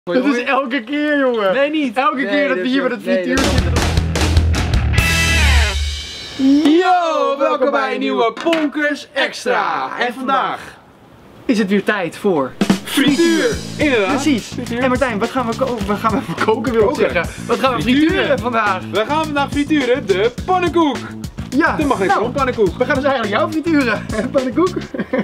Dat is elke keer, jongen. Nee, niet. Elke keer dat we hier met het frituur zitten. Yo, welkom bij een nieuwe Ponkers Extra. En vandaag is het weer tijd voor frituur. Inderdaad. Precies. Frituur. En Martijn, wat gaan we koken, wil ik zeggen. Wat gaan we frituren vandaag? We gaan vandaag frituren de pannenkoek. Ja. De magnetron pannenkoek. We gaan dus eigenlijk jou frituren. Pannenkoek.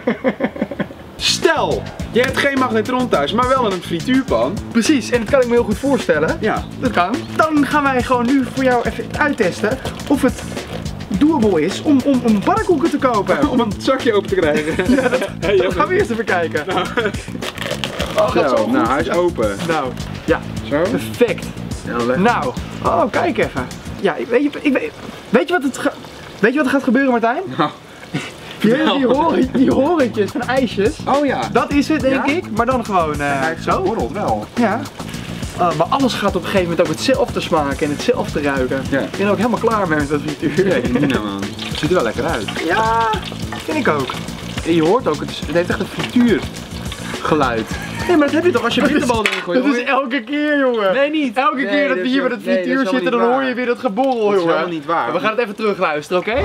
Stel, je hebt geen magnetron thuis, maar wel een frituurpan. Precies, en dat kan ik me heel goed voorstellen. Ja. Dat kan. Dan gaan wij gewoon nu voor jou even uittesten of het doable is om pannenkoeken te kopen. Om een zakje open te krijgen. Ja, dat gaan we eerst even kijken. Nou, Oh, gaat zo goed. nou, hij is open. Nou, ja. Zo. Perfect. Ja, lekker. Nou, oh, kijk even. Ja, weet je wat er gaat gebeuren, Martijn? Nou. Die horentjes van ijsjes. Oh ja. Dat is het, denk Ja? ik. Maar dan gewoon zo. Borrelt wel. Ja. Maar alles gaat op een gegeven moment ook hetzelfde smaken en hetzelfde ruiken. Ja. Ik ben er ook helemaal klaar mee met dat frituur. Ja, niet nou man. Het ziet er wel lekker uit. Ja, vind ik ook. En je hoort ook, het heeft echt een frituurgeluid. Nee, maar dat heb je toch als je bitterbal erin gooit. Dat is elke keer, jongen. Nee, niet. Elke keer dat we hier met het frituur zitten, dan hoor je weer dat geborrel, Dat is jongen. helemaal niet waar. We gaan het even terugluisteren, oké?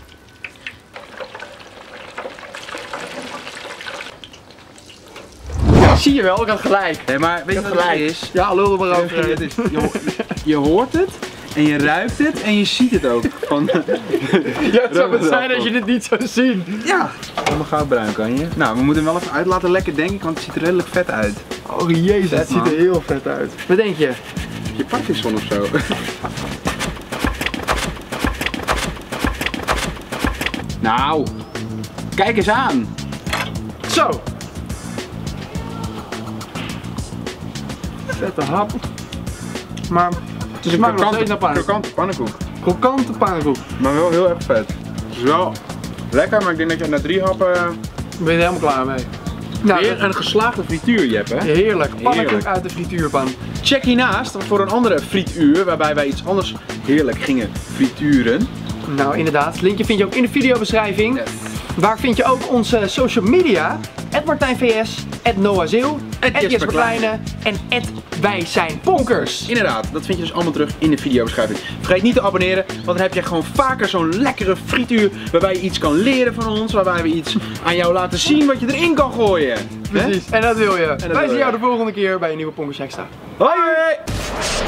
Ja, zie je wel, ik had gelijk. Nee, maar weet je wat het is? Ja, lul er maar over. Je hoort het en je ruikt het en je ziet het ook. Van, Ja, het zou het zijn als je dit niet zou zien. ja, allemaal goudbruin kan je. Nou, we moeten hem wel even uit laten lekken, denk ik, want het ziet er redelijk vet uit. Oh jezus, Vet, het ziet er man. heel vet uit. Wat denk je? Je pakvisson of zo. Nou, kijk eens aan. Zo. Vette hap. Maar Het is een smaakt nog steeds naar pannenkoek. krokante pannenkoek. Krokante pannenkoek. Maar wel heel erg vet. Het is wel lekker, maar ik denk dat je na 3 happen Ben je er helemaal klaar mee? Nou, weer een geslaagde frituur je hebt, hè? heerlijk. Pannenkoek Heerlijk. uit de frituurpan. Check hiernaast voor een andere frituur waarbij wij iets anders heerlijk gingen frituren. Nou, inderdaad. Linkje vind je ook in de videobeschrijving. Waar vind je ook onze social media? @MartijnVS, @NoahZeel, @JesperKleine en @WijZijnPonkers. Inderdaad, dat vind je dus allemaal terug in de videobeschrijving. Vergeet niet te abonneren, want dan heb je gewoon vaker zo'n lekkere frituur waarbij je iets kan leren van ons, waarbij we iets aan jou laten zien wat je erin kan gooien. Precies, en dat wil je. Wij wil zien je. jou de volgende keer bij een nieuwe Ponkers Extra. Hoi!